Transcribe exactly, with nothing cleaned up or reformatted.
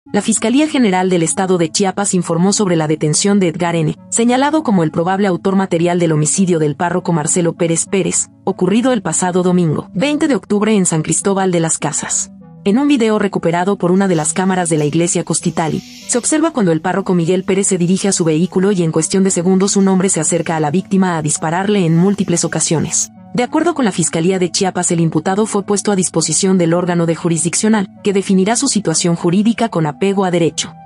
La Fiscalía General del Estado de Chiapas informó sobre la detención de Edgar N., señalado como el probable autor material del homicidio del párroco Marcelo Pérez Pérez, ocurrido el pasado domingo, veinte de octubre en San Cristóbal de las Casas. En un video recuperado por una de las cámaras de la iglesia Costitali, se observa cuando el párroco Miguel Pérez se dirige a su vehículo y en cuestión de segundos un hombre se acerca a la víctima a dispararle en múltiples ocasiones. De acuerdo con la Fiscalía de Chiapas, el imputado fue puesto a disposición del órgano de jurisdiccional, que definirá su situación jurídica con apego a derecho.